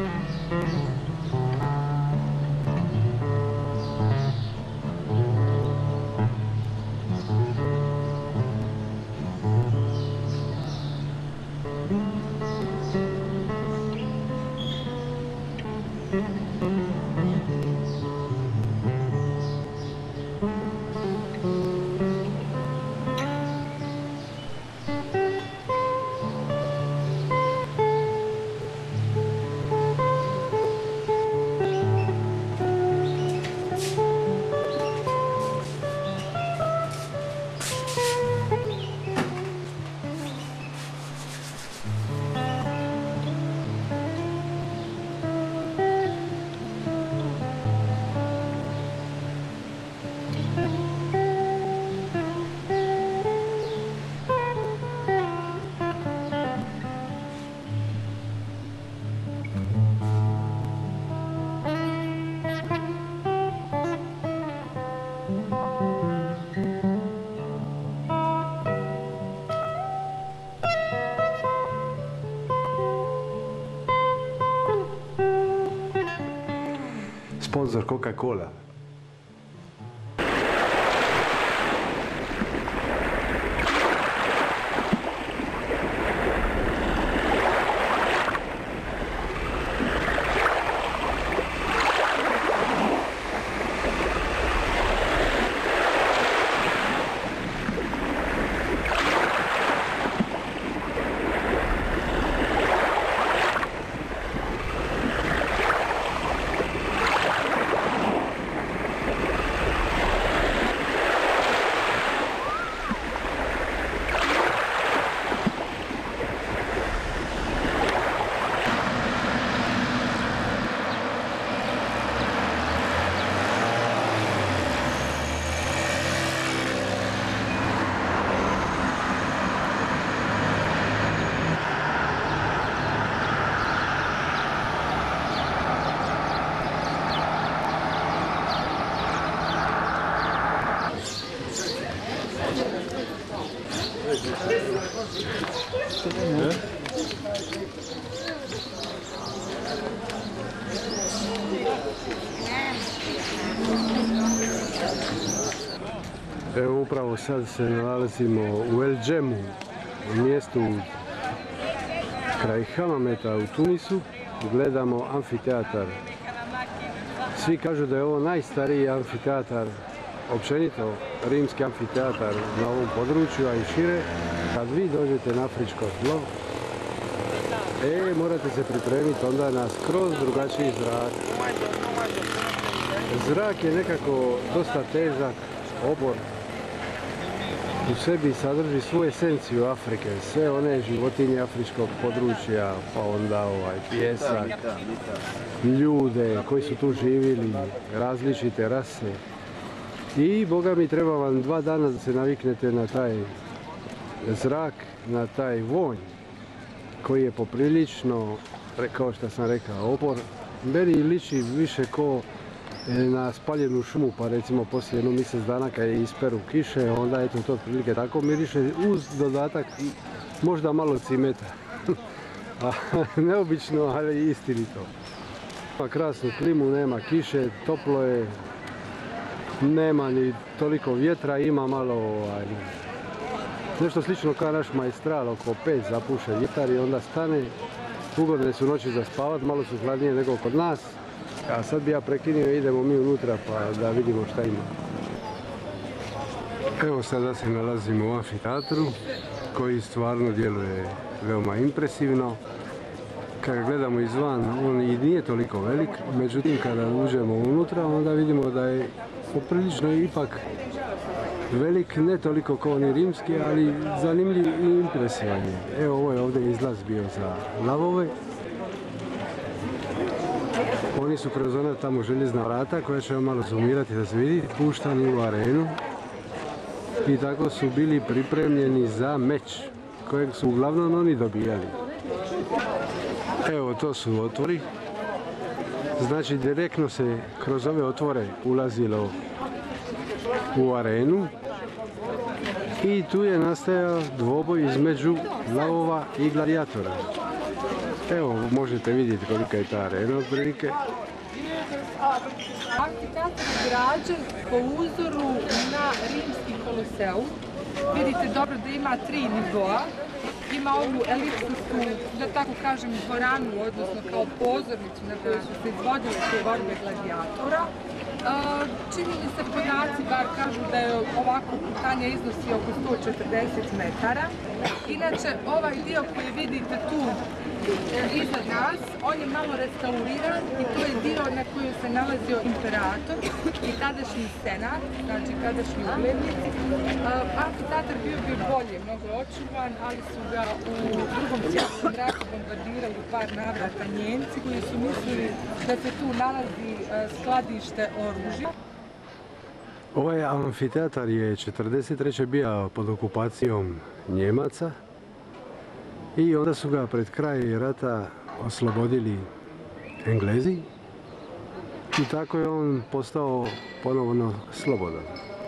Sponzor Coca-Cola. Evo upravo sad se nalazimo u El Džemu, u mjestu kraj Hamameta u Tunisu. Gledamo amfiteatar. Svi kažu da je ovo najstariji amfiteatar, općenito rimski amfiteatar na ovom području, a i šire. Kad vi dođete na afričko tlo, morate se pripremiti onda na skroz drugačiji zrak. Zrak je nekako dosta težak, obor. U sebi sadrži svu esenciju Afrike, sve one životinje afričkog područja, pa onda pjesak, ljude koji su tu živjeli, različite rase. I boga mi treba vam 2 dana da se naviknete na taj zrak, na taj vonj koji je poprilično, kao što sam rekao, obor. Meni liči više ko na spaljenu šumu, pa recimo poslije jedno mjesec dana kad je isperu kiše, onda eto to otprilike tako miriše, uz dodatak možda malo cimeta. Neobično, ali istinito. Ima krasnu klimu, nema kiše, toplo je, nema ni toliko vjetra, ima malo nešto slično kao naš Maestral, oko 5 zapuše vjetar i onda stane. Ugodne su noći za spavat, malo su hladnije nego kod nas. A sad bi ja prekinio i idemo mi unutra pa da vidimo šta ima. Evo sada se nalazimo u amfiteatru koji stvarno djeluje veoma impresivno. Kada gledamo izvan, on i nije toliko velik, međutim kada uđemo unutra onda vidimo da je poprilično ipak velik, ne toliko kao oni rimski, ali zanimljiv i impresivan je. Evo ovo je ovdje izlaz bio za lavove. Oni su kroz ona tamo željezna vrata koja će vam malo zoomirati da se vidi, puštani u arenu. I tako su bili pripremljeni za meč kojeg su uglavnom oni dobijali. Evo to su otvori. Znači direktno se kroz ove otvore ulazilo u arenu. I tu je nastajao dvoboj između lavova i gladijatora. Evo, možete vidjeti kolika je ta arena otprilike. Amfiteatr je građen po uzoru na rimski koloseum. Vidite dobro da ima 3 nivoa. Ima ovu elipsku, da tako kažem, dvoranu, odnosno kao pozornicu na kojoj su se izvodile te borbe gladijatora. Čini mi se podaci, bar kažu da je ovako putanje iznosi oko 140 metara. Inače, ovaj dio koji vidite tu iznad nas, on je malo restauriran i to je dio na kojem se nalazio imperator i tadašnji senat, znači tadašnji uglednici. Amfiteatar bio bi bolje, mnogo očuvan, ali su ga u Drugom svjetskom ratu bombardirali u par navrata Njemci koji su mislili da se tu nalazi skladište oružja. Ovaj amfiteatar je 1943. bio pod okupacijom Njemaca i onda su ga pred kraj rata oslobodili Englezi i tako je on postao ponovno slobodan.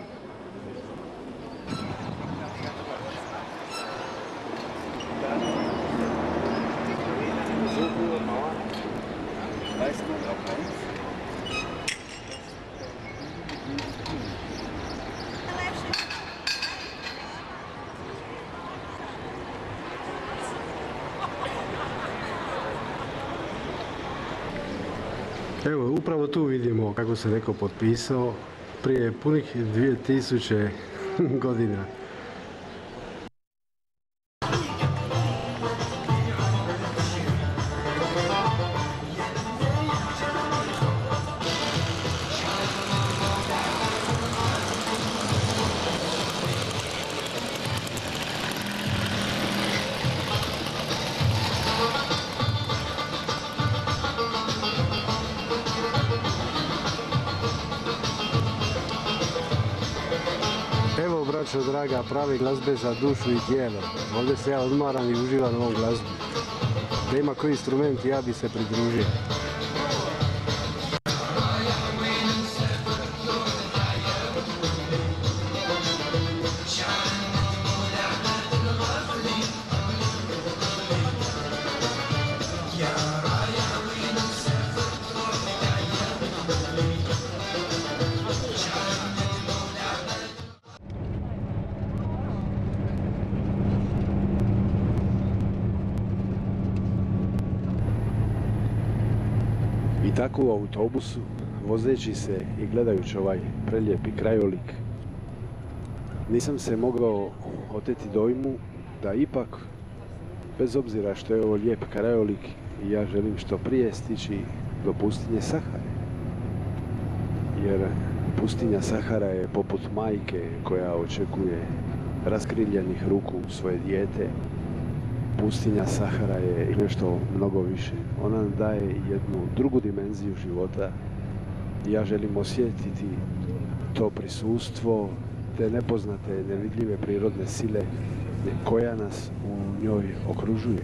Evo, upravo tu vidimo kako se neko potpisao prije punih 2000 godina. Braćo draga, pravi glazbe za dušu i tijelo. Ovdje se ja odmaram i uživam ovom glazbu. Da ima koji instrument, ja bi se pridružio. I tako u autobusu, vozeći se i gledajući ovaj prelijepi krajolik, nisam se mogao oteti dojmu da ipak, bez obzira što je ovo lijep krajolik, ja želim što prije stići do pustinje Sahare. Jer pustinja Sahara je poput majke koja očekuje raskriljenih ruku svoje dijete. Pustinja Sahara je i nešto mnogo više. Ona nam daje jednu drugu dimenziju života. Ja želim osjetiti to prisustvo, te nepoznate, nevidljive prirodne sile koja nas u njoj okružuje.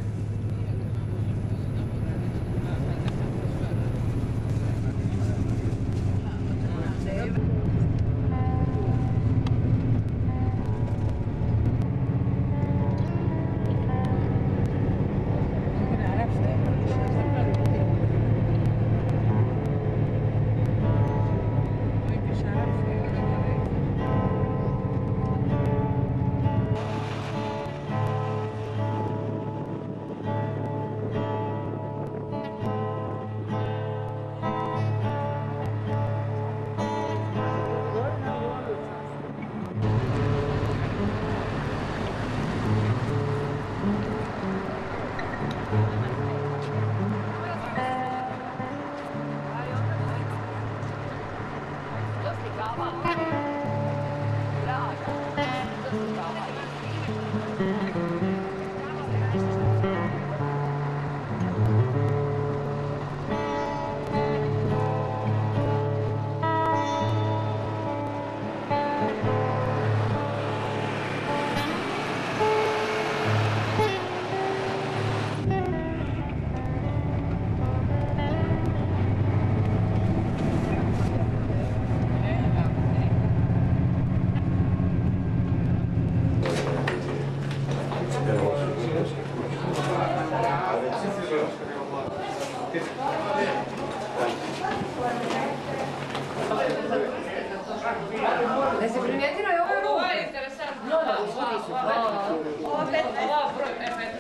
Ne se primijetila je ovo? Ovo je interesantno. Ovo 15. Ovo broj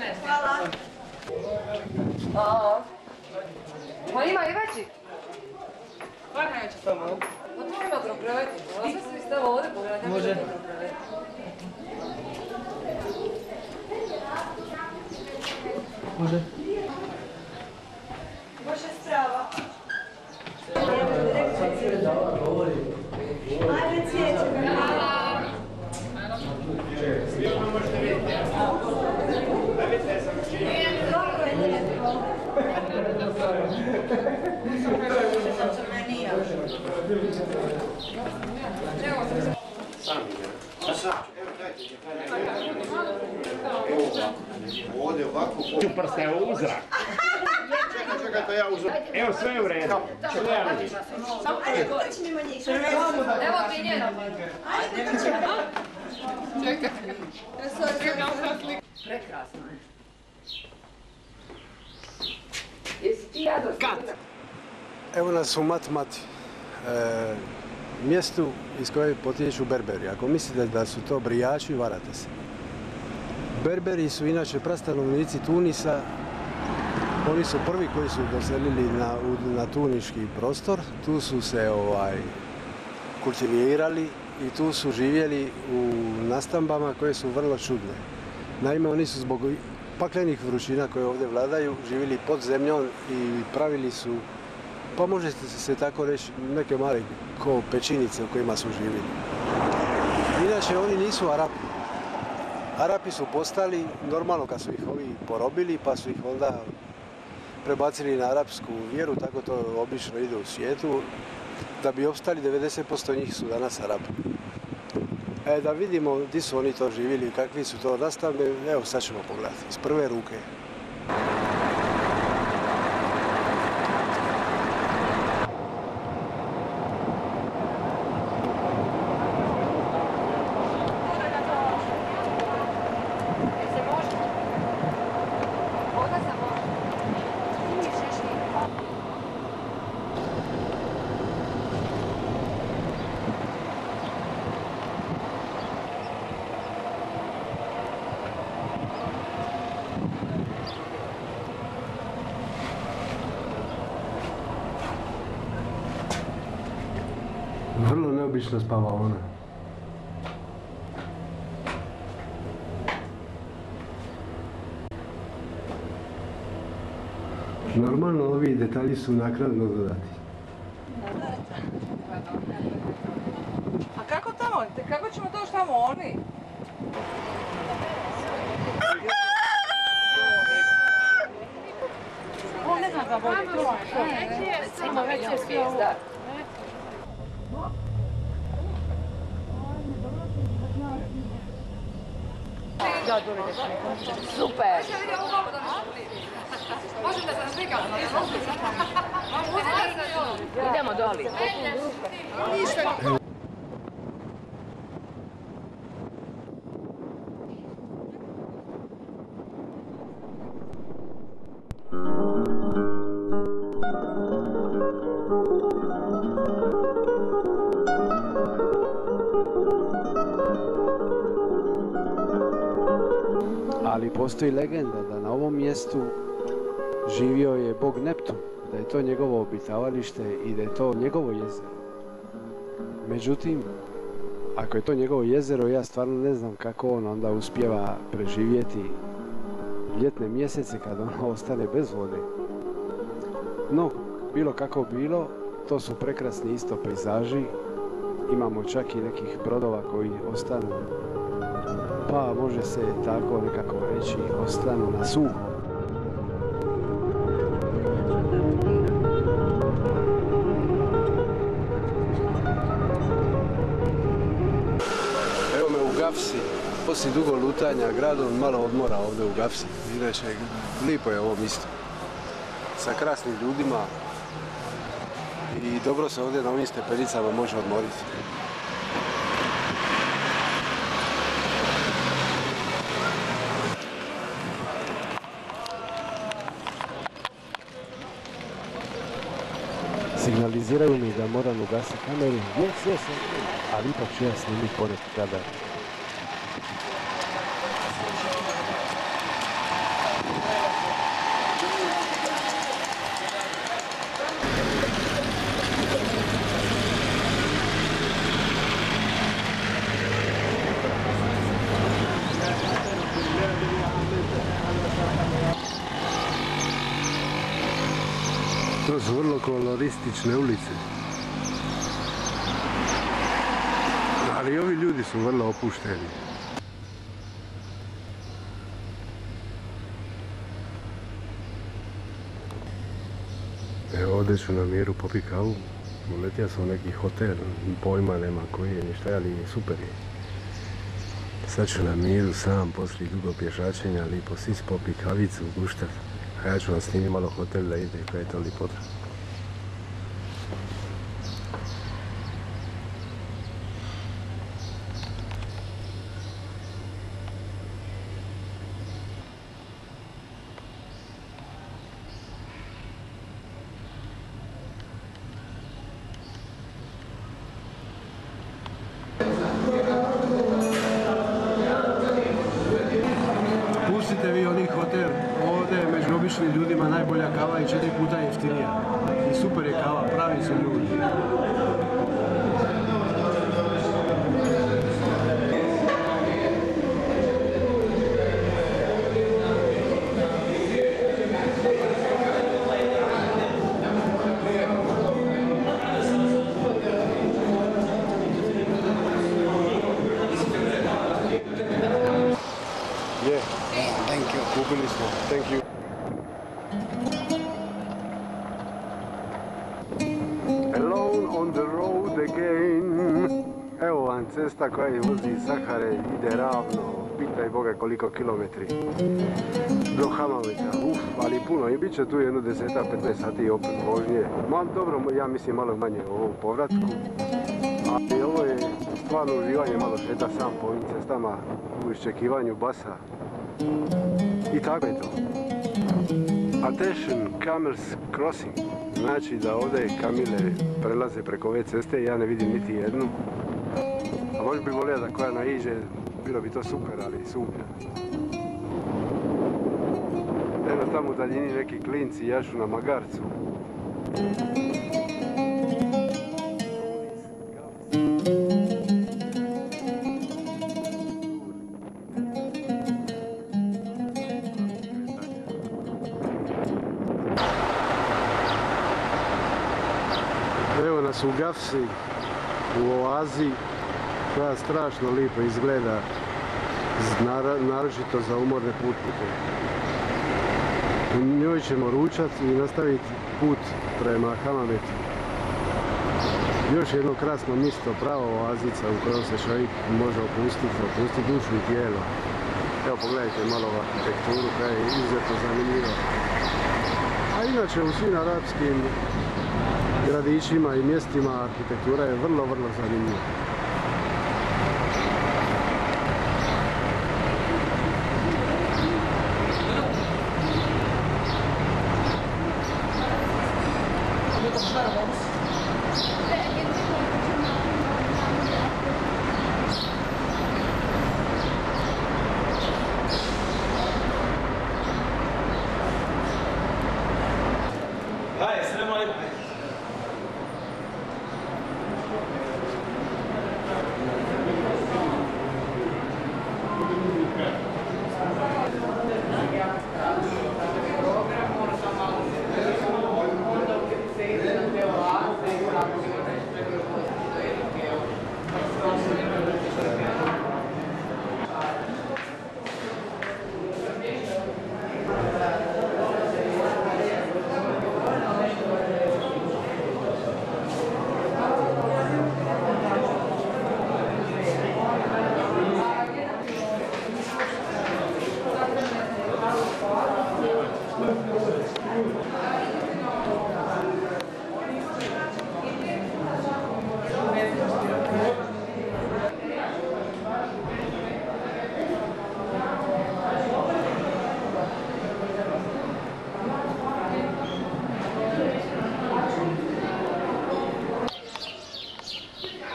15. Hvala. Pa ima i veći. Stvarno ja ću samo. Pa to ima krokreveti. Ovo sve se stava ovdje pogledati. Može. Može. Može strava. Ajde cvijeće. Dobro je lijepo. Ovdje ovako... Prste u uzrak. Čekaj, to ja uzrak. Evo, sve je u redu. Sve ja vidim. Ajde, kući mimo njih. Evo ti njeno. Ajde, kući mimo. Čekaj. Prekrasno je. Jesi ti jadro? Kat! Evo nas u Mati, mjestu iz koje potječu Berberi. Ako mislite da su to brijači, varate se. Berberi su inače prastanovnici Tunisa. Oni su prvi koji su doselili na tuniški prostor. Tu su se kultivirali i tu su živjeli u nastambama koje su vrlo čudne. Naime, oni su zbog paklenih vrućina koje ovdje vladaju živjeli pod zemljom i pravili su, pa možete se tako reći, neke male ko pećinice u kojima su živjeli. Inače, oni nisu Arapi. Arapi su postali, normalno kad su ih ovi porobili, pa su ih onda prebacili na arapsku vjeru, tako to obično ide u svijetu. Da bi opstali, 90% njih su danas Arapi. Da vidimo gdje su oni to živjeli i kakvi su to nastavne, evo sad ćemo pogledati iz prve ruke. Vrlo neobično spavaona. Normalno ovi detalji su naknadno dodati. A kako tamo? Kako ćemo doći tamo oni? O, ne znam da vodi. Ima veće zvijezda. Super! Idemo doli. Ali postoji legenda da na ovom mjestu živio je bog Neptun, da je to njegovo obitavalište i da je to njegovo jezero. Međutim, ako je to njegovo jezero, ja stvarno ne znam kako on onda uspijeva preživjeti ljetne mjesece kad ono ostane bez vode. No, bilo kako bilo, to su prekrasni isto pejzaži. Imamo čak i nekih brodova koji ostanu, pa može se tako nekako reći, ostanu na suho. Evo me u Gafsi, poslije dugo lutanja gradom, malo odmora ovdje u Gafsi. Inače, lijepo je ovo mjesto. Sa krasnim ljudima i dobro se ovdje na ovim stepenicama može odmoriti. Signaliziraju mi da moram ugasiti kameru. Yes, ali ipak ću ja snimiti poneki kadar. To su vrlo koloristične ulice. Ali ovi ljudi su vrlo opušteni. Evo ovdje ću na miru popiti kavu. Uletio sam u neki hotel, pojma nema koji je ništa, ali super je. Sad ću na miru sam poslije dugo pješačenja lipo sis popiti kavicu, guštat. A ja ću vam snimiti malo hotel da ide, kaj je to lipota. Pustite vi onih hotel, ovdje je među običnim ljudima najbolja kava i 4 puta jeftinija. I super je kava, pravi su ljudi. Kupili smo, thank you. Alone on the road again. Evo vam cesta koja vozi iz Sahare, ide ravno, pitaj Boga koliko kilometri. Do Hamameta, ali puno i bit će tu jedno 10-15 sati opet vožnje. Dobro, ja mislim malo manje o ovom povratku. Ali ovo je stvarno uživanje, malo šeta sam po ovim cestama u iščekivanju basa. I tako je to. Attention, camels crossing. Znači da ovdje kamile prelaze preko ove ceste i ja ne vidim niti jednu. A možda bi volio da koja naiđe, bilo bi to super, ali sumnja. Evo tamo u daljini neki klinci jašu na magarcu. Evo nas u Gafsi, u oazi, koja strašno lipo izgleda, naročito za umorne putnike. U njoj ćemo ručati i nastaviti put prema Hamametu. Još jedno krasno mjesto, prava oazica u kojoj se čovjek može opustiti dušu i tijelo. Evo pogledajte malo arhitekturu koja je izuzetno zanimljiva. A inače u svim arapskim gradićima i mjestima arhitektura je vrlo zanimljiva.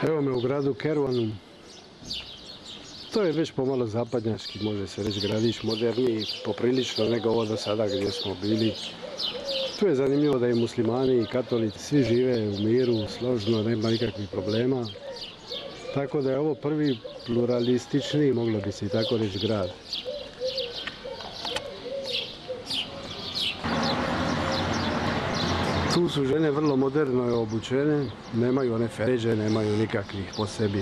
Evo me u gradu Keruanu. To je već pomalo zapadnjački, može se reći, gradić, moderniji poprilično nego ovo do sada gdje smo bili. Tu je zanimljivo da i muslimani i katolici svi žive u miru, složno, nema nikakvih problema. Tako da je ovo prvi pluralistični, moglo bi se i tako reći, grad. Tu su žene vrlo moderno obučene, nemaju one feređe, nemaju nikakvih po sebi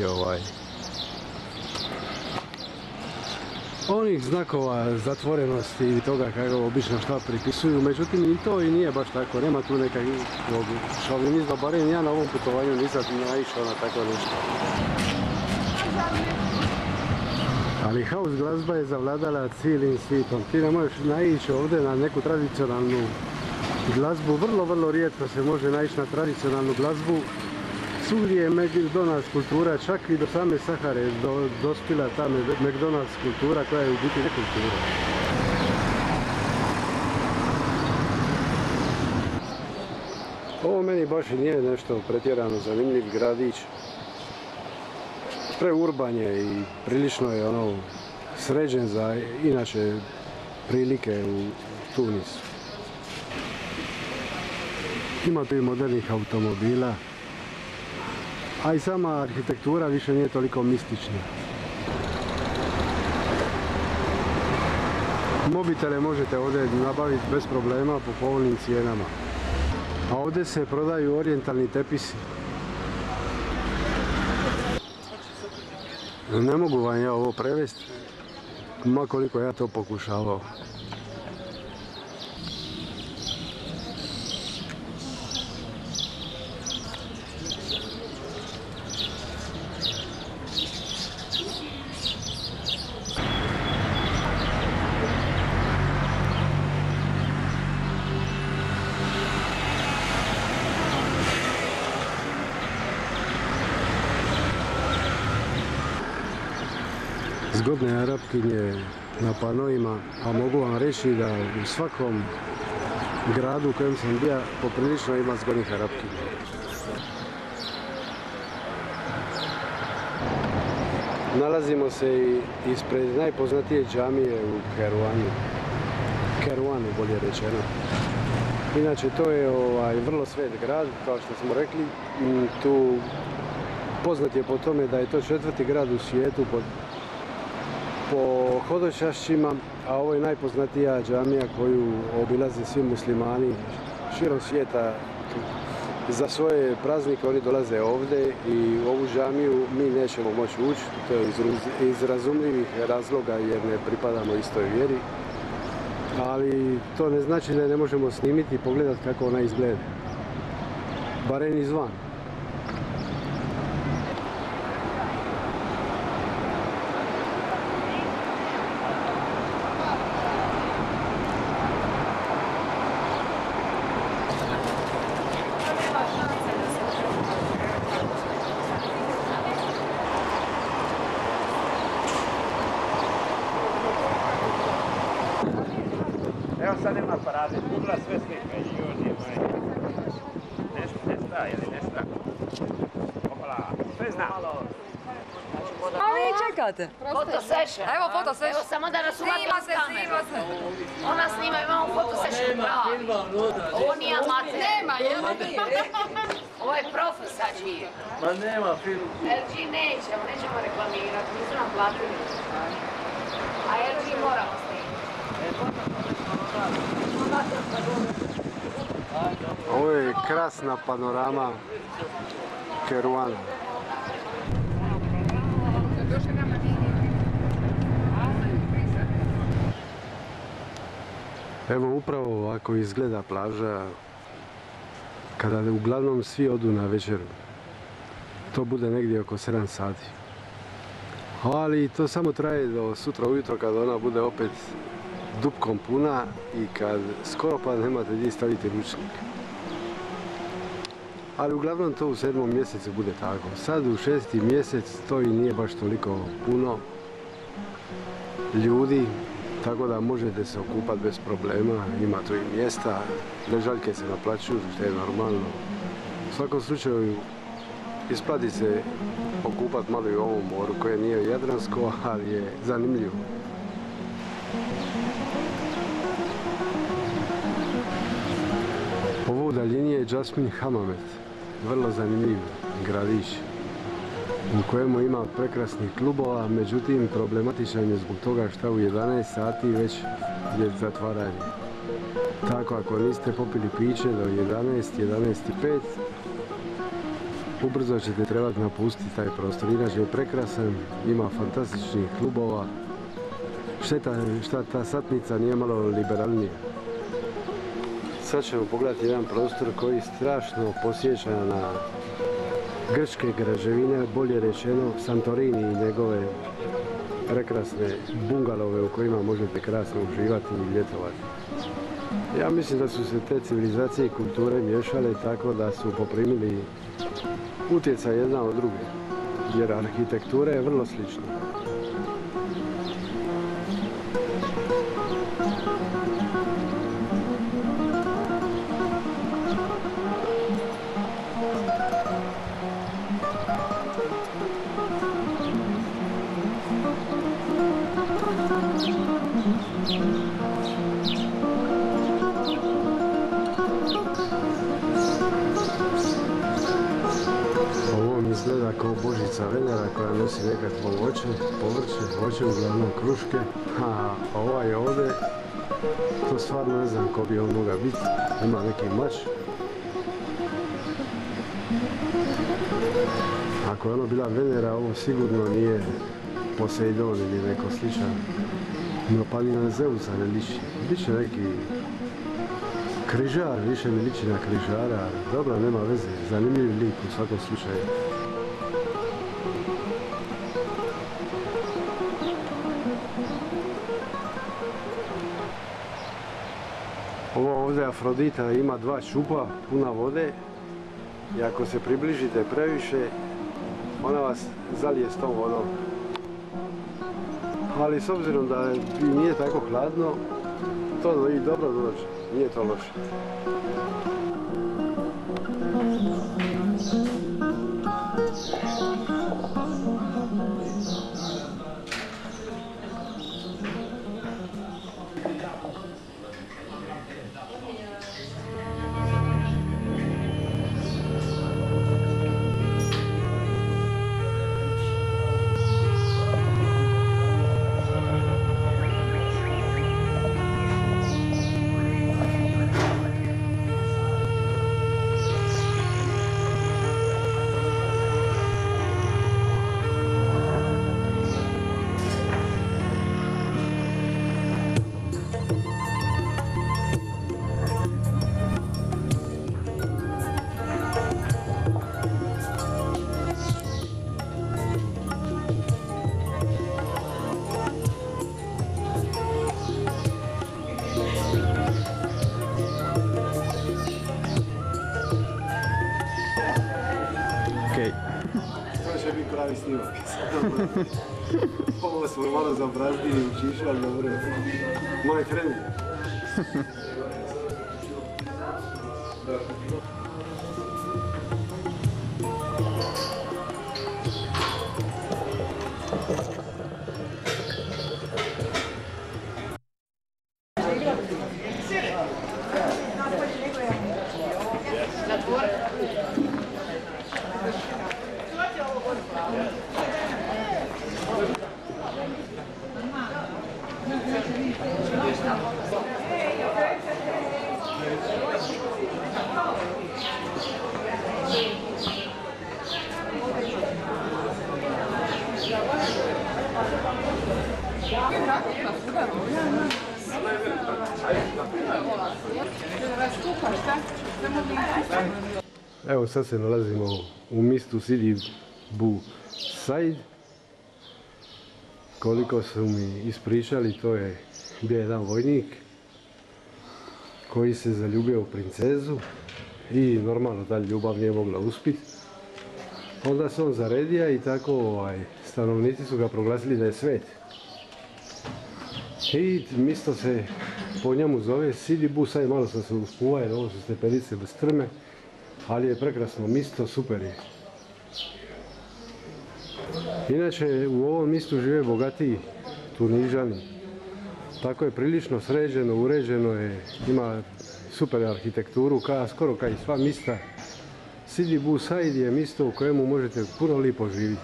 onih znakova zatvorenosti i toga kako obično šta pripisuju, međutim i to i nije baš tako, nema tu nekakvog šovinizma, barem ja na ovom putovanju nisam naišao na tako nešto. Ali house glazba je zavladala cijelim svijetom, ti ne možeš naići ovdje na neku tradicionalnu glazbu, vrlo rijetko se može naići na tradicionalnu glazbu. Svugdje je McDonald's kultura, čak i do same Sahare dospila ta McDonald's kultura koja je u biti nekultura. Ovo meni baš i nije nešto pretjerano zanimljiv gradić. Preurban je i prilično je sređen za inače prilike u Tunisu. Ima tu i modernih automobila. A i sama arhitektura više nije toliko mistična. Mobitele možete ovdje nabaviti bez problema po povoljnim cijenama. A ovdje se prodaju orijentalni tepisi. Ne mogu vam ja ovo prevesti, ma koliko ja to pokušavao. Zgodne Arapkinje na panoima, a mogu vam reći da u svakom gradu u kojem sam bio poprilično ima zgodnih Arapkinja. Nalazimo se i ispred najpoznatije džamije u Keruanu bolje rečeno. Inače to je vrlo svet grad, kao što smo rekli, tu poznat je po tome da je to 4. grad u svijetu po hodočašćima, a ovo je najpoznatija džamija koju obilaze svi muslimani širom svijeta. Za svoje praznike oni dolaze ovdje i u ovu džamiju mi nećemo moći ući, to je iz razumljivih razloga jer ne pripadamo istoj vjeri. Ali to ne znači da ne možemo snimiti i pogledati kako ona izgleda. Barem izvan. Evo sad ima parade, Google sve slika, ljudi moji. Nesta, ili nesta? Opala, sve zna. A vi čekate? Foto session. Evo foto session. Evo samo da nas uvati uz kameru. Ona snima, imamo foto session pravi. Ovo nije amater. Nema, jel? Ovo je profi sad živ. Ma nema film. LG nećemo reklamirati, nisu nam platili. A LG moramo snimati. Ovo je krasna panorama Keruana. Evo upravo ovako izgleda plaža kada uglavnom svi odu na večeru. To bude negdje oko 7 sati. Ali to samo traje do sutra ujutro kad ona bude opet dupkom puna i kad skoro pa nemate gdje staviti ručnik. Ali uglavnom to u 7. mjesecu bude tako. Sad u 6. mjesec to i nije baš toliko puno ljudi, tako da možete se okupati bez problema, ima tu i mjesta, ležaljke se naplaćuju što je normalno. U svakom slučaju isplati se okupat malo i u ovom moru koje nije jadransko, ali je zanimljivo. Ovo u daljini je Jasmin Hamamet, vrlo zanimljiv gradić u kojemu ima prekrasnih klubova, međutim problematičan je zbog toga što u 11 sati već je zatvaranje. Tako ako niste popili piće do 11:05, ubrzo ćete trebati napustiti taj prostor. Inače je prekrasan, ima fantastičnih klubova. Šteta šta ta satnica nije malo liberalnija. Sad ćemo pogledati jedan prostor koji strašno posjeća na grčke građevine, bolje rečeno Santorini i njegove prekrasne bungalove u kojima možete krasno uživati i ljetovati. Ja mislim da su se te civilizacije i kulture miješale tako da su poprimili utjecaj jedna od druge, jer arhitektura je vrlo slična. Izgleda kao božica Venera koja nosi nekakvo voće, uglavnom kruške, a ovaj ovdje, to stvarno ne znam ko bi on mogao biti, ima neki mač. Ako je ono bila Venera, ovo sigurno nije Poseidon ili neko sličan, no pa ni na Zeusa ne liči, liči neki križar, više mi liči na križara, dobro, nema veze, zanimljiv lik u svakom slučaju. Ovo ovdje Afrodita ima dva šupa puna vode i ako se približite previše, ona vas zalije s tom vodom. Ali s obzirom da nije tako hladno, to i dobro dođe, nije to loše. To će biti pravi snimak. Ovo smo malo zabrazdili u čišu, ali dobro. Moj trend. Evo sad se nalazimo u mjestu Sidi Bu Said. Koliko su mi ispričali, to je bio jedan vojnik koji se zaljubio u princezu i normalno da ljubav nije mogla uspjeti. Onda se on zaredio i tako stanovnici su ga proglasili da je svet. I mjesto se po njemu zove Sidi Bu Said, malo sam se uspuvao jer ovo su stepenice bez strme, ali je prekrasno mjesto, super je. Inače, u ovom mjestu žive bogatiji Tunižani. Tako je prilično sređeno, uređeno je, ima super arhitekturu, skoro kao i sva mista. Sidi Bu Said je mjesto u kojemu možete puno lipo živjeti.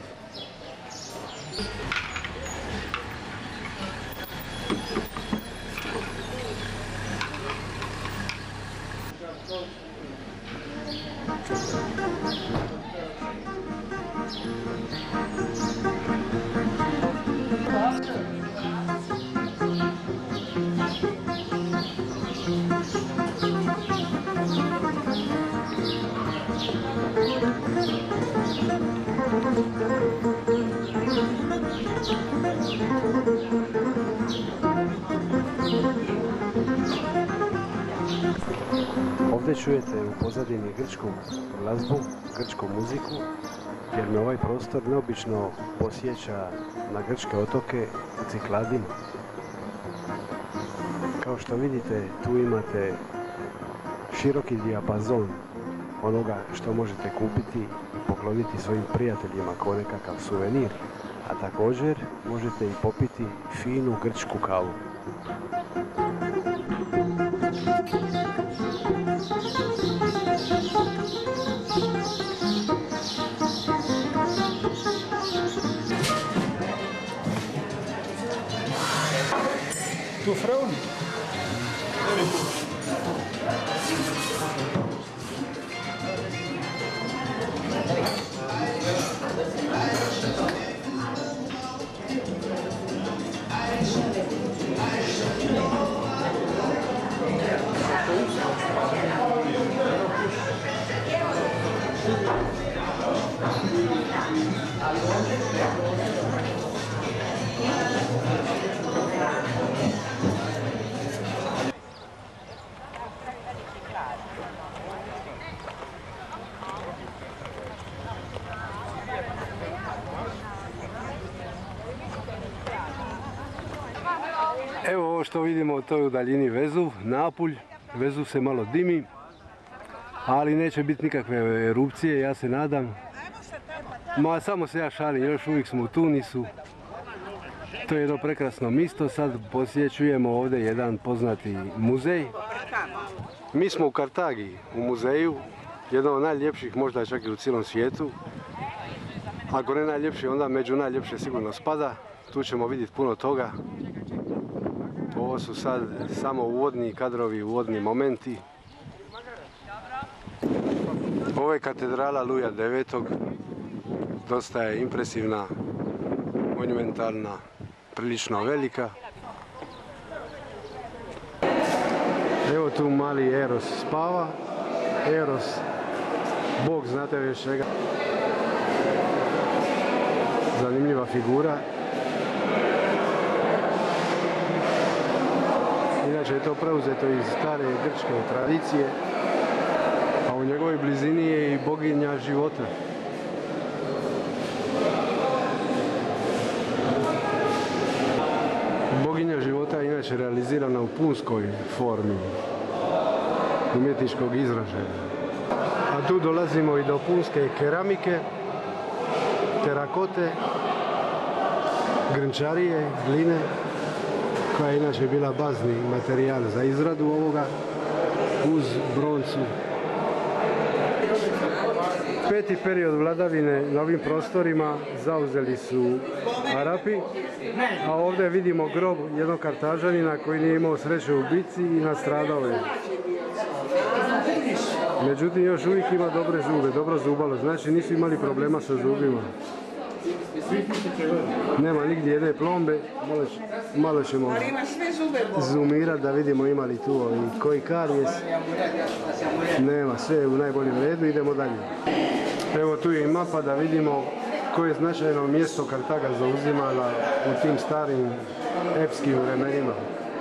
Ovdje čujete u pozadini grčku glazbu, grčku muziku, jer me ovaj prostor neobično posjeća na grčke otoke u Cikladima. Kao što vidite, tu imate široki dijapazon onoga što možete kupiti i pokloniti svojim prijateljima kao nekakav suvenir, a također možete i popiti finu grčku kavu. Tu Frauen? Evo ovo što vidimo, to je u daljini Vezuv, Napulj. Vezuv se malo dimi, ali neće biti nikakve erupcije, ja se nadam. Ma samo se ja šalim, još uvijek smo u Tunisu. To je jedno prekrasno mjesto, sad posjećujemo ovdje jedan poznati muzej. Mi smo u Kartagi, u muzeju, jedan od najljepših, možda čak i u cijelom svijetu. Ako ne najljepši, onda među najljepše sigurno spada. Tu ćemo vidjeti puno toga. Ovo su sad samo uvodni kadrovi, uvodni momenti. Ovo je katedrala Luja IX. Dosta je impresivna, monumentalna, prilično velika. Evo tu mali Eros spava. Eros, bog znate već čega. Zanimljiva figura. Inače je to preuzeto iz stare grčke tradicije, a u njegovoj blizini je i boginja života. Boginja života je inače realizirana u punskoj formi umjetničkog izražaja. A tu dolazimo i do punske keramike, terakote, grnčarije, gline, koja je inače bila bazni materijal za izradu ovoga, uz broncu. Peti period vladavine na ovim prostorima zauzeli su Arapi, a ovdje vidimo grob jednog Kartažanina koji nije imao sreće u bitci i nastradao je. Međutim, još uvijek ima dobre zube, dobro zubalo, znači nisu imali problema sa zubima. Nema nigdje jedne plombe, malo ćemo zoomirati da vidimo ima li tu koji karijes. Nema, sve je u najboljem redu, idemo dalje. Evo tu je i mapa da vidimo koje je značajno mjesto Kartaga zauzimala u tim starim epskim vremenima.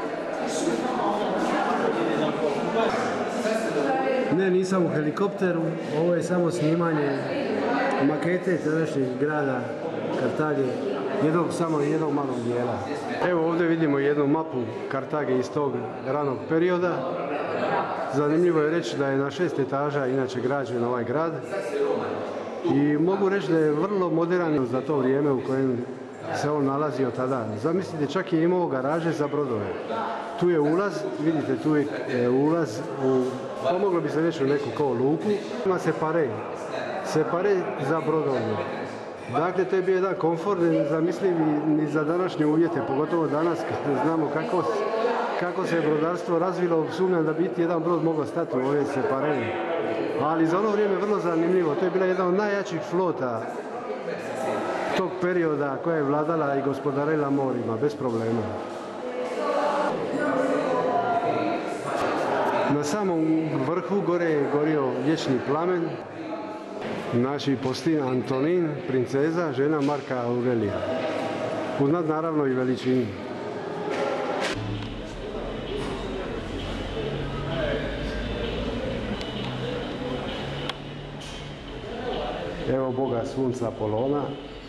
Ne, nisam u helikopteru, ovo je samo snimanje makete tadašnjeg grada Kartage, samo jednog malog dijela. Evo ovdje vidimo jednu mapu Kartage iz tog ranog perioda. Zanimljivo je reći da je na 6 etaža inače građen ovaj grad. I mogu reći da je vrlo modern za to vrijeme u kojem se on nalazio tada. Zamislite, čak je imao garaže za brodove. Tu je ulaz, vidite, tu je ulaz u, pomoglo bi se reći u neku kao luku. Ima separe za brodovlje. Dakle, to je bio jedan komfort nezamisliv ni za današnje uvjete, pogotovo danas kad znamo kako se brodarstvo razvilo, sumnjam da biti jedan brod mogao stati u ove separe. Ali za ono vrijeme vrlo zanimljivo, to je bila jedna od najjačih flota tog perioda koja je vladala i gospodarila morima, bez problema. Na samom vrhu gore je gorio vječni plamen, naši postin Antonin, princeza, žena Marka Aurelija. Uznat naravno i veličini. Evo boga sunca Apolona.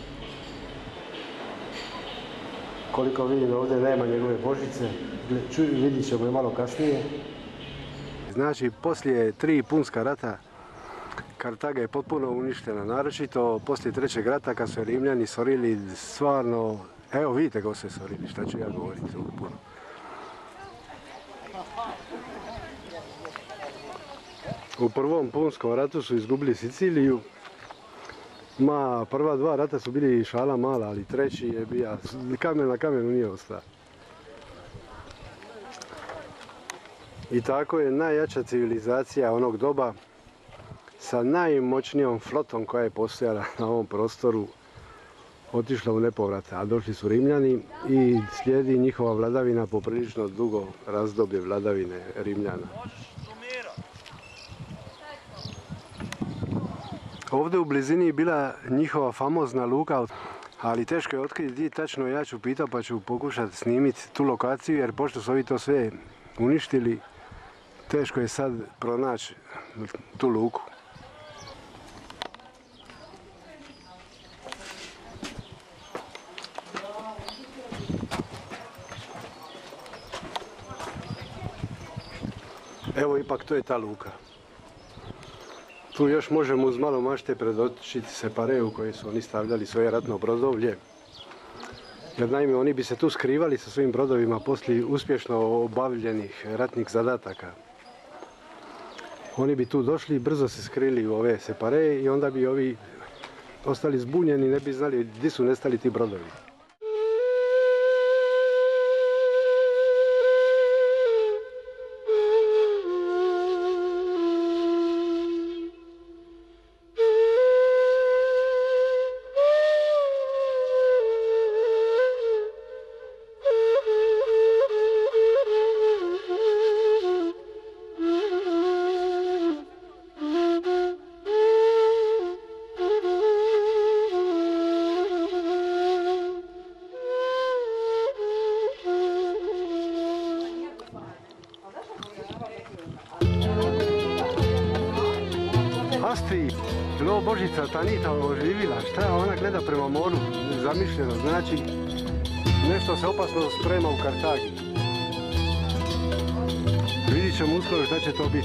Koliko vidim ovdje nema njegove božice, vidit ćemo je malo kasnije. Znači, poslije 3 punska rata Kartaga je potpuno uništena, naročito poslije 3. rata kad su Rimljani sorili stvarno, evo vidite kako se sorili, šta ću ja govoriti puno. U prvom punskom ratu su izgubili Siciliju. Prva 2 rata su bili šala mala, ali 3. je bio, kamen na kamenu nije ostao. I tako je najjača civilizacija onog doba sa najmoćnijom flotom koja je postojala na ovom prostoru otišla u nepovrat, a došli su Rimljani i slijedi njihova vladavina poprilično dugo razdoblje vladavine Rimljana. Ovdje u blizini je bila njihova famozna luka, ali teško je otkriti gdje tačno, ja ću pitati pa ću pokušati snimiti tu lokaciju, jer pošto su ovi to sve uništili, teško je sad pronaći tu luku. Evo, ipak to je ta luka. Tu još možemo uz malo mašte predočiti separe u koje su oni stavljali svoje ratno brodovlje. Jer naime, oni bi se tu skrivali sa svojim brodovima poslije uspješno obavljenih ratnih zadataka. Oni bi tu došli i brzo se skrili u ove separe i onda bi ovi ostali zbunjeni, ne bi znali gdje su nestali ti brodovi. Ovo Božica Tanita oživila, šta ona gleda prema moru, zamišljeno, znači nešto se opasno sprema u Kartagi. Vidit ćemo uskoro šta će to biti.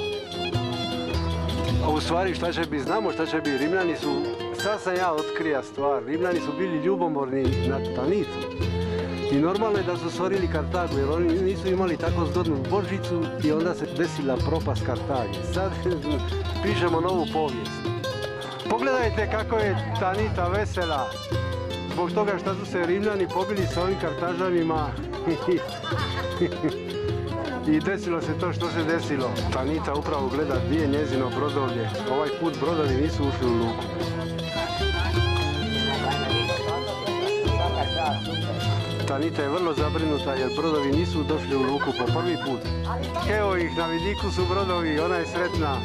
A u stvari šta će biti, znamo šta će biti, Rimljani su, sad sam ja otkrija stvar, Rimljani su bili ljubomorni na Tanitu. I normalno je da su sorili Kartagu, jer oni nisu imali tako zgodnu Božicu i onda se desila propast Kartage. Sad pišemo novu povijest. Pogledajte kako je Tanita vesela, zbog toga što su se Rimljani pobili s ovim Kartažanima i desilo se to što se desilo. Tanita upravo gleda gdje je njezino brodovlje. Ovaj put brodovi nisu ušli u luku. Tanita je vrlo zabrinuta jer brodovi nisu došli u luku po prvi put. Evo ih, na vidiku su brodovi, ona je sretna.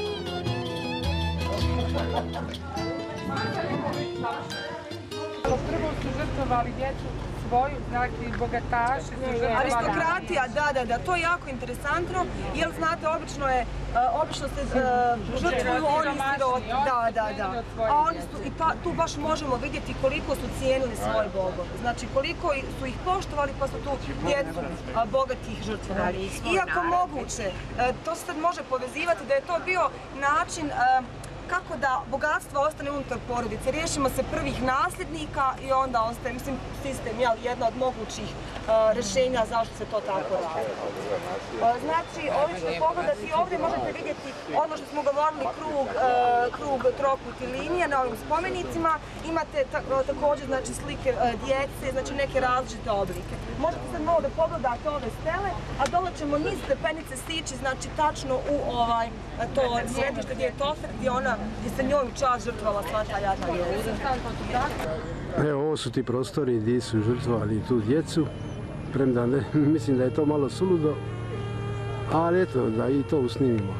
Prvo su žrtvovali djecu svoju, znači bogataši su žrtvovali. Aristokratija, da, to je jako interesantno, jer znate, obično se žrtvuju oni siroti, da. A oni su, i tu baš možemo vidjeti koliko su cijenili svoje bogove, znači koliko su ih poštovali pa su tu djecu bogatih žrtvovali. Iako moguće, to se sad može povezivati da je to bio način kako da bogatstvo ostane unutar porodice. Riješimo se prvih nasljednika i onda ostaje, mislim, sistem je jedna od mogućih rješenja zašto se to tako radi. Znači, ovdje ćete pogledati, ovdje možete vidjeti ono što smo govorili, krug, trokut i linije na ovim spomenicima. Imate također znači, slike djece, znači neke različite oblike. Možete sad malo da pogledate ove stele, a dole ćemo niz stepenice sići, znači tačno u to sjedište gdje je Tofer, gdje se njoj čast žrtvovala sva ta jadna djeca. Evo, ovo su ti prostori gdje su žrtvovali tu djecu, premda ne, mislim da je to malo suludo, ali eto, da i to usnimimo.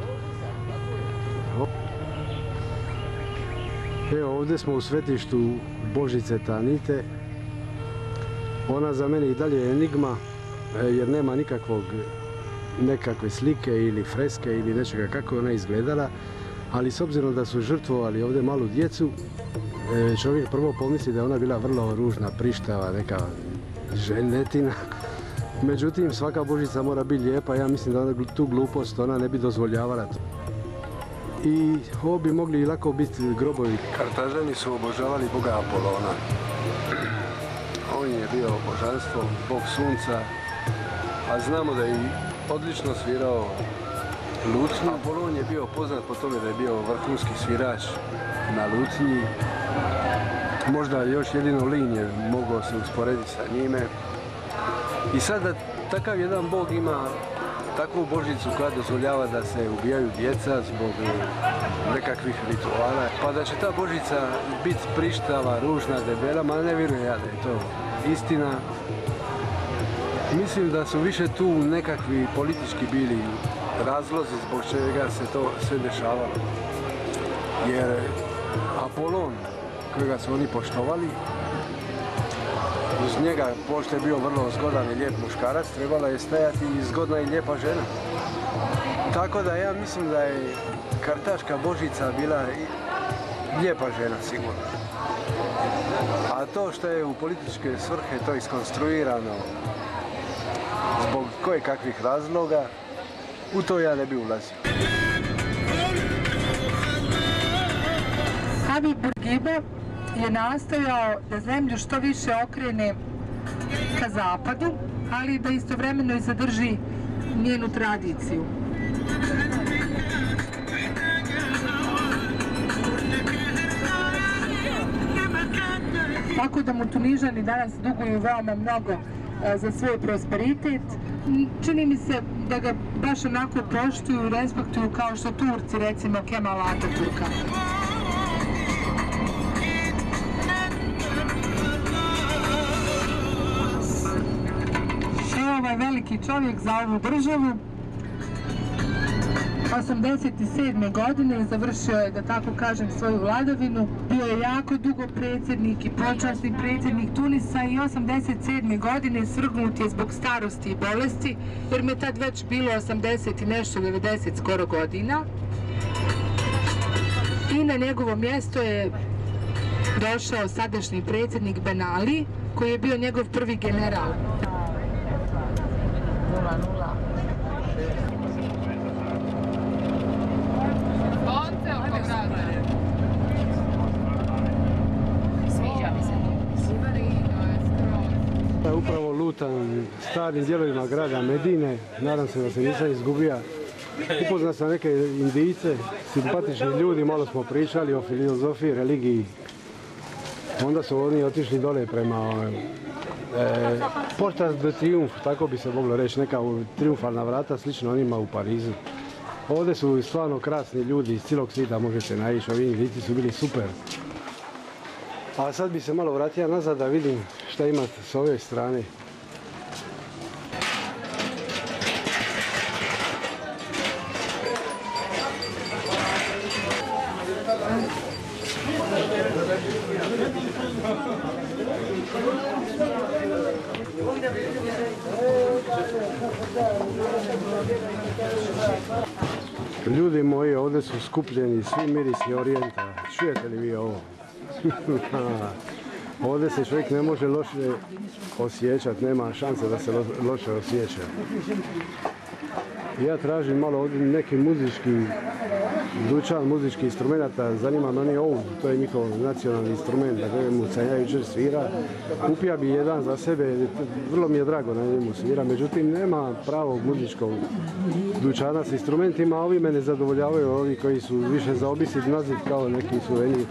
Evo, ovdje smo u svetištu Božice Tanite. Ona za mene i dalje je enigma, jer nema nekakve slike ili freske ili nečega kako je ona izgledala, ali s obzirom da su žrtvovali ovdje malu djecu, čovjek prvo pomisli da je ona bila vrlo ružna, prištava, neka ženetina. Međutim, svaka Božica mora biti lijepa, ja mislim da tu glupost ona ne bi dozvoljavala to. I ovo bi mogli lako biti grobovi. Kartažani su obožavali boga Apolona. On je bio božanstvo, bog sunca, a znamo da je odlično svirao lutnju. Apolon je bio poznat po tome da je bio vrhunski svirač na lutnji. Možda još jedino Lin je mogao se usporediti sa njime. I sada takav jedan bog ima takvu Božicu koja dozvoljava da se ubijaju djeca zbog nekakvih rituala. Pa da će ta Božica biti prištava, ružna, debela, ma ne vjerujem ja da je to istina. Mislim da su više tu nekakvi politički bili razlozi zbog čega se to sve dešavalo. Jer Apolon, kojega su oni poštovali, uz njega, pošto je bio vrlo zgodan i lijep muškarac, trebala je stajati i zgodna i lijepa žena. Tako da ja mislim da je kartaška Božica bila lijepa žena, sigurno. A to što je u političke svrhe to iskonstruirano zbog kojekakvih razloga, u to ja ne bi ulazio. Habib Bourguiba je nastojao da zemlju što više okrene ka zapadu, ali da istovremeno i zadrži njenu tradiciju. Tako da mu Tunižani danas duguju veoma mnogo za svoj prosperitet. Čini mi se da ga baš onako poštuju i respektuju kao što Turci, recimo Kemala Atatürka. Evo ovaj veliki čovjek za ovu državu. 87. godine završio je, da tako kažem, svoju vladavinu. Bio je jako dugo predsjednik i počasni predsjednik Tunisa i 87. godine svrgnut je zbog starosti i bolesti, jer me tad već bilo 80 i nešto, 90 skoro godina. I na njegovo mjesto je došao sadašnji predsjednik Ben Ali, koji je bio njegov prvi general. Upravo lutam starim dijelovima grada Medine, nadam se da se nisam izgubio. Upoznao sam neke Indijce, simpatični ljudi, malo smo pričali o filozofiji, religiji. Onda su oni otišli dole prema Porta de Triomphe, tako bi se moglo reći, neka triumfalna vrata, slično onima u Parizu. Ovdje su stvarno krasni ljudi iz cijelog svijeta, možete naići, ovi Indijci su bili super. A sad bi se malo vratio nazad da vidim šta ima s ove strane. Ljudi moji, ovdje su skupljeni svi mirisni orijenta. Čujete li vi ovo? Ovdje se čovjek ne može loše osjećati, nema šanse da se loše osjeća. Ja tražim malo ovdje neki muzički dućan muzičkih instrumenta, zanima me oni oud, to je njihov nacionalni instrument, na kojemu sam ja jučer svira. Kupio bi jedan za sebe, vrlo mi je drago na njemu svira, međutim nema pravog muzičkog dućana s instrumentima, a ovi me ne zadovoljavaju, ovi koji su više za obisit nazit kao neki suvenir.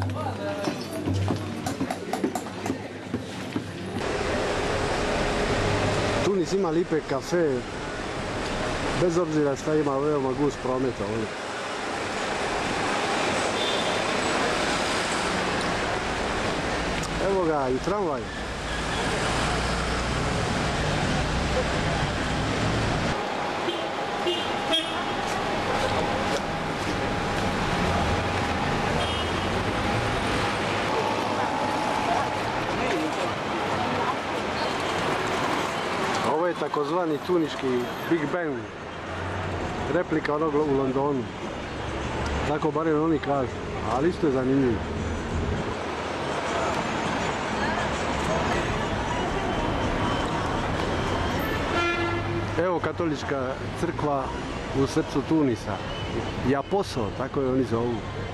Tunis ima lipe kafe, bez obzira šta ima veoma gust prometa ovdje. Evo ga i tramvaj. Ovo je takozvani tuniški Big Bang. Replika onog u Londonu. Tako barem oni kažu, ali isto je zanimljivo. Evo katolička crkva u srcu Tunisa. Japoso, tako je oni zovu.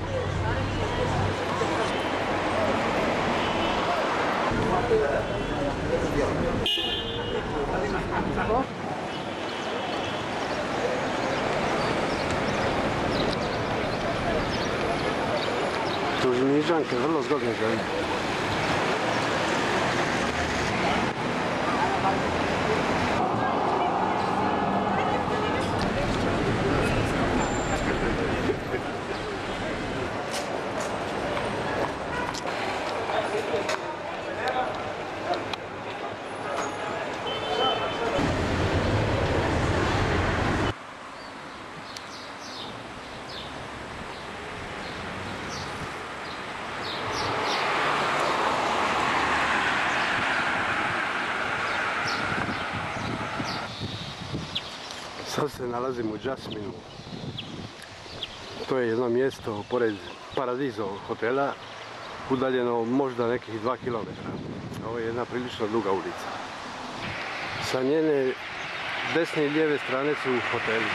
Tunižanke, vrlo zgodne žene. Sad se nalazim u Jasminu. To je jedno mjesto pored Paradizovog hotela, udaljeno možda nekih 2 km. Ovo je jedna prilično duga ulica. Sa njene desne i lijeve strane su hoteli.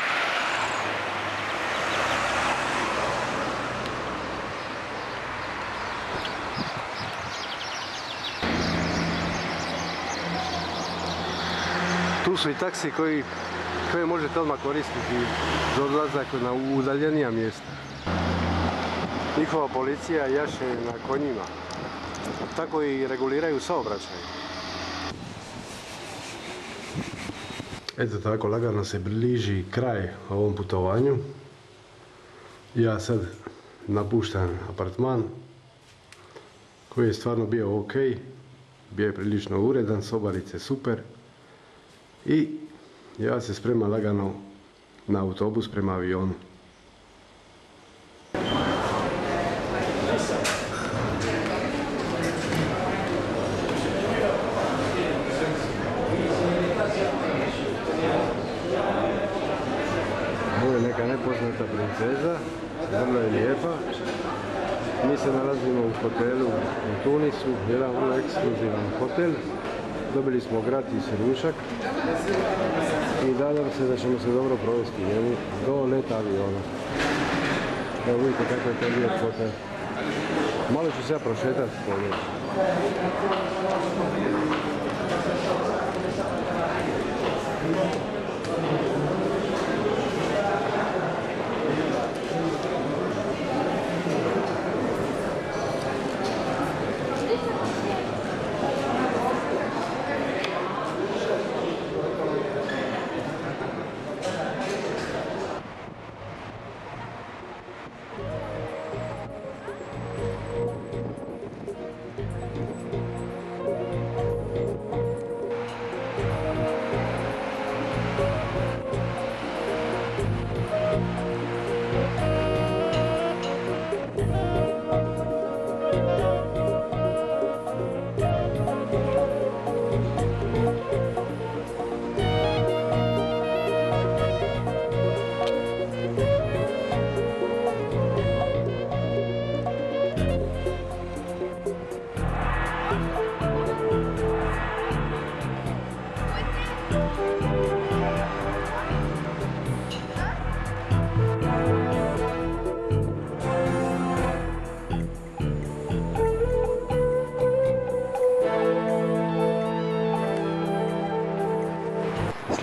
Tu su i taksi koje možete odmah koristiti za odlazak na udaljenija mjesta. Njihova policija jaše na konjima, tako i reguliraju saobraćaj. Eto tako, lagano se bliži kraj ovom putovanju. Ja sad napuštam apartman koji je stvarno bio ok, bio je prilično uredan, sobarice super i ja se spremam lagano na autobus prema avionu. Ovo je neka nepoznata princeza, vrlo je lijepa. Mi se nalazimo u hotelu u Tunisu, jedan vrlo ekskluzivan hotel. Dobili smo gratis ručak i nadam se da ćemo se dobro provesti njemu do leta aviona. Evo vidite kako je to lijep hotel. Malo ću se ja prošetati po njemu.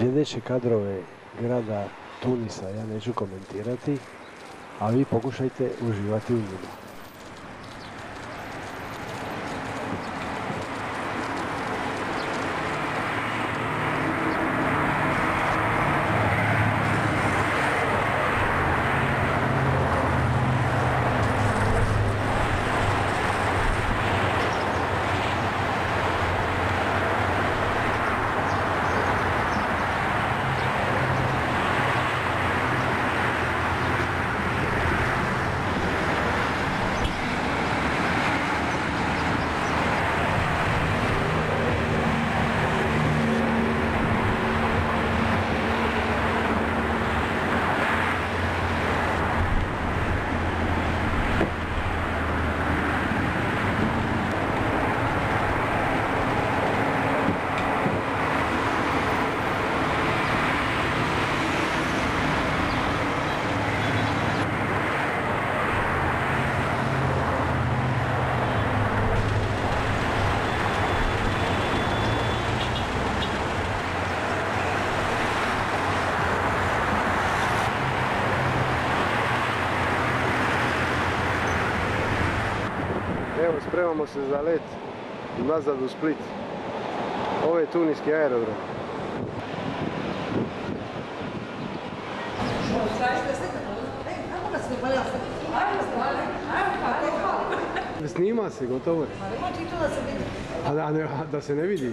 Sljedeće kadrove grada Tunisa ja neću komentirati, a vi pokušajte uživati u njima. Evo, spremamo se za let nazad u Split. Ovo je tuniski aerodrom. Snima se, gotovo je. Da se ne vidi.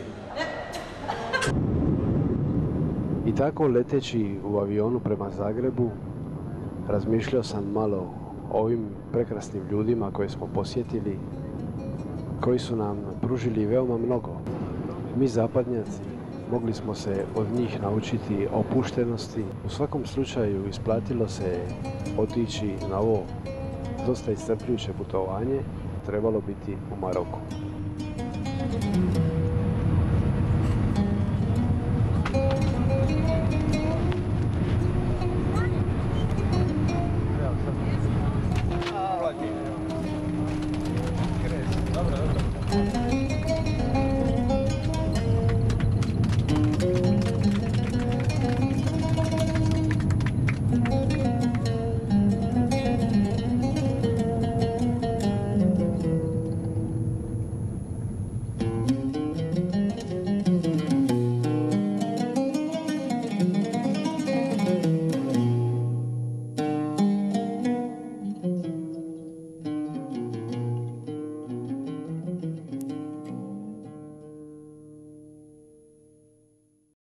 I tako leteći u avionu prema Zagrebu, razmišljao sam malo o ovim prekrasnim ljudima koje smo posjetili, koji su nam pružili veoma mnogo. Mi zapadnjaci mogli smo se od njih naučiti opuštenosti. U svakom slučaju isplatilo se otići na ovo dosta iscrpljujuće putovanje, trebalo biti u Maroku.